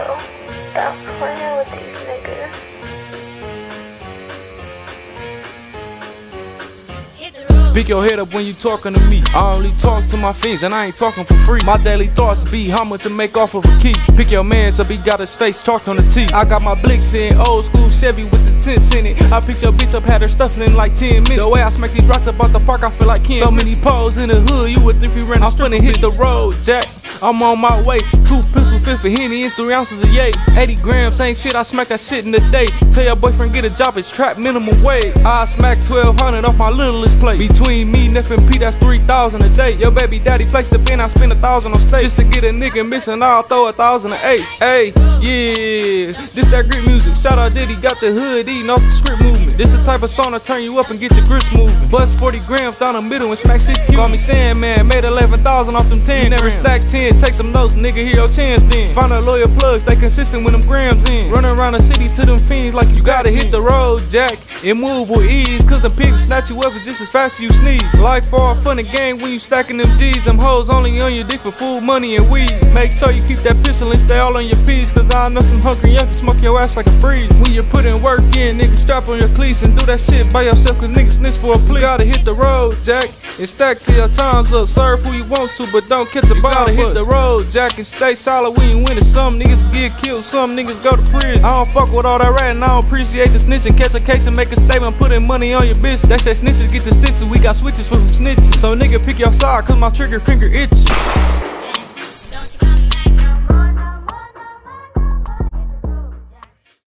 bro. Stop playing with these niggas. Pick your head up when you talking to me. I only talk to my fiends and I ain't talking for free. My daily thoughts be how much to make off of a key. Pick your mans up, he got his face talked on the T. I got my blicks in, old school Chevy with the tints in it. I pick your bitch up, had her stuffing in like 10 minutes. The way I smack these rocks up out the park, I feel like Ken. So many poles in the hood, you would think we ran. I'm finna hit the road, Jack. I'm on my way. 2 pistols, 5 for Henny, and 3 ounces of yay. 80 grams, ain't shit, I smack that shit in the day. Tell your boyfriend get a job, it's trap minimum wage. I smack 1200 off my littlest plate. Between me, Neff and P, that's 3,000 a day. Your baby daddy placed the bin, I spend 1,000 on steak. Just to get a nigga missing, I'll throw 1,008. Hey, yeah, this that grip music. Shout out Diddy, got the hood eating off the script movement. This the type of song to turn you up and get your grips moving. Bust 40 grams down the middle and smack 6 Q. Call me Sandman, made 11,000 off them 10. Never stack 10, take some notes, nigga, hear your chance then. Find a loyal plug, stay consistent with them grams in. Running around the city to them fiends like you gotta hit the road, Jack, and move with ease. Cause them pigs snatch you up just as fast as you sneeze. Life far from the game when you stacking them G's. Them hoes only on your dick for food, money, and weed. Make sure you keep that pistol and stay all on your P's. Cause I know some hungry young can smoke your ass like a breeze. When you put in work in, nigga, strap on your cleats and do that shit by yourself. Cause niggas snitch for a plea. You gotta hit the road, Jack, and stack till your time's up. Serve who you want to, but don't catch a ball. Hit the road, Jack, and stay solid when you win it. Some niggas get killed, some niggas go to prison. I don't fuck with all that rat and I don't appreciate the snitching. Catch a case and make a statement, putting money on your bitch. They say snitches get the stitches, we got switches for some snitches. So nigga, pick your side, cause my trigger finger itchy.